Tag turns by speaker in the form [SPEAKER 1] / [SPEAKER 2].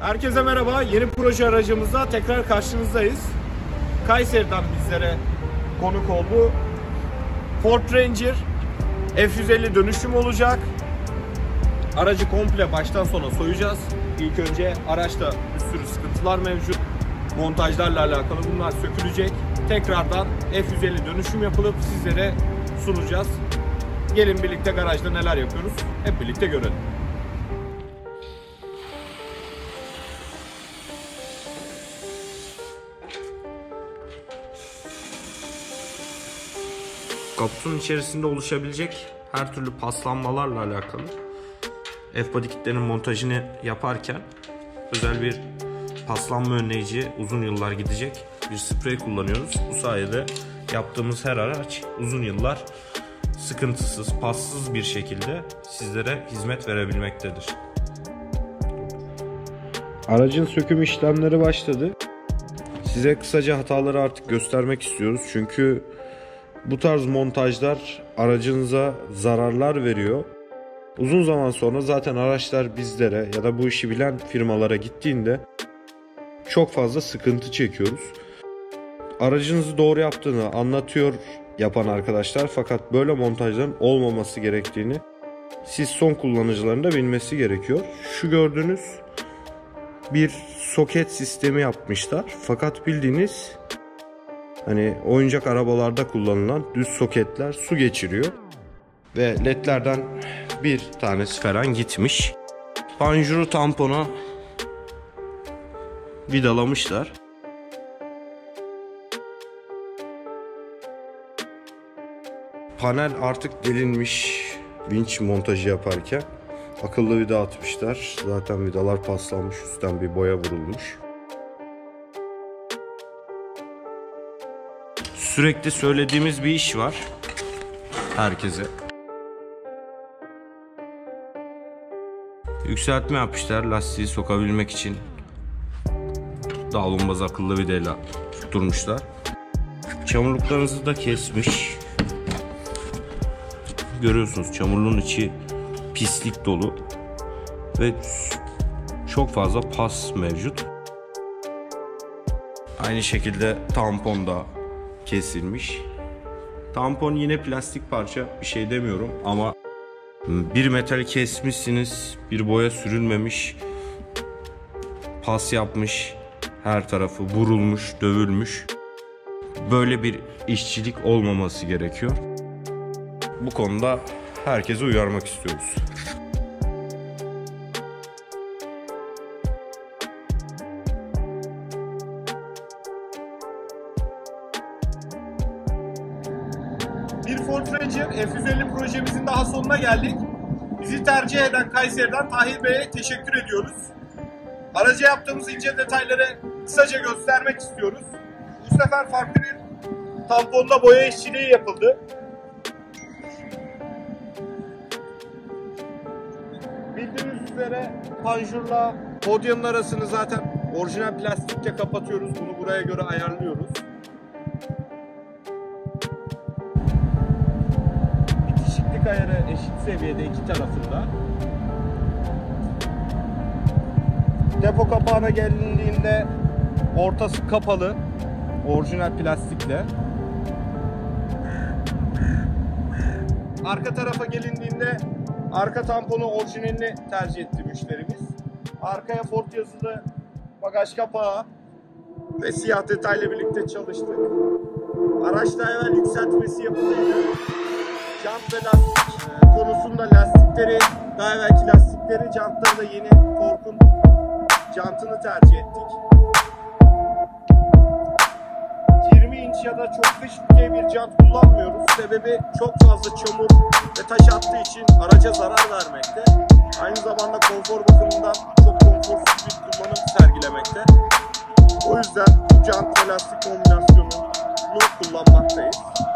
[SPEAKER 1] Herkese merhaba. Yeni proje aracımızla tekrar karşınızdayız. Kayseri'den bizlere konuk oldu. Ford Ranger F150 dönüşüm olacak. Aracı komple baştan sona soyacağız. İlk önce araçta bir sürü sıkıntılar mevcut. Montajlarla alakalı bunlar sökülecek. Tekrardan F150 dönüşüm yapılıp sizlere sunacağız. Gelin birlikte garajda neler yapıyoruz hep birlikte görelim. Kaputun içerisinde oluşabilecek her türlü paslanmalarla alakalı F-body kitlerinin montajını yaparken özel bir paslanma önleyici, uzun yıllar gidecek bir sprey kullanıyoruz. Bu sayede yaptığımız her araç uzun yıllar sıkıntısız, passız bir şekilde sizlere hizmet verebilmektedir. Aracın söküm işlemleri başladı. Size kısaca hataları artık göstermek istiyoruz. Çünkü bu tarz montajlar aracınıza zararlar veriyor. Uzun zaman sonra zaten araçlar bizlere ya da bu işi bilen firmalara gittiğinde çok fazla sıkıntı çekiyoruz. Aracınızı doğru yaptığını anlatıyor yapan arkadaşlar, fakat böyle montajların olmaması gerektiğini siz son kullanıcıların da bilmesi gerekiyor. Şu gördüğünüz bir soket sistemi yapmışlar, fakat bildiğiniz hani oyuncak arabalarda kullanılan düz soketler su geçiriyor ve ledlerden bir tanesi falan gitmiş. Panjuru tampona vidalamışlar. Panel artık delinmiş vinç montajı yaparken. Akıllı vida atmışlar. Zaten vidalar paslanmış, üstten bir boya vurulmuş. Sürekli söylediğimiz bir iş var herkese. Yükseltme yapmışlar lastiği sokabilmek için. Davlumbaz akıllı vidayla tutturmuşlar. Çamurluklarınızı da kesmiş. Görüyorsunuz, çamurluğun içi pislik dolu ve çok fazla pas mevcut. Aynı şekilde tampon da kesilmiş. Tampon yine plastik parça, bir şey demiyorum, ama bir metal kesmişsiniz, bir boya sürülmemiş, pas yapmış, her tarafı vurulmuş, dövülmüş. Böyle bir işçilik olmaması gerekiyor. Bu konuda herkese uyarmak istiyoruz. Bir Ford Ranger F150 projemizin daha sonuna geldik. Bizi tercih eden Kayseri'den Tahir Bey'e teşekkür ediyoruz. Araca yaptığımız ince detayları kısaca göstermek istiyoruz. Bu sefer farklı bir tamponda boya işçiliği yapıldı. Bildiğiniz üzere panjurla podyanın arasını zaten orijinal plastikle kapatıyoruz. Bunu buraya göre ayarlıyoruz. Bitişiklik ayarı eşit seviyede iki tarafında. Depo kapağına gelindiğinde ortası kapalı, orijinal plastikle. Arka tarafa gelindiğinde arka tamponu orijinalini tercih etti müşterimiz. Arkaya Ford yazılı bagaj kapağı ve siyah detayla birlikte çalıştık. Araçta evvel yükseltmesi yapılıydı. Jant ve lastik konusunda lastikleri, daha evvelki lastikleri, jantları da yeni Tork'un jantını tercih ettik. 20 inç ya da çok dış dikey bir jant kullanmıyoruz. Sebebi çok fazla çamur ve taş attığı için araca zarar vermekte. Aynı zamanda konfor bakımından çok konforsuz bir kullanım sergilemekte. O yüzden bu jant ve lastik kombinasyonunu kullanmaktayız.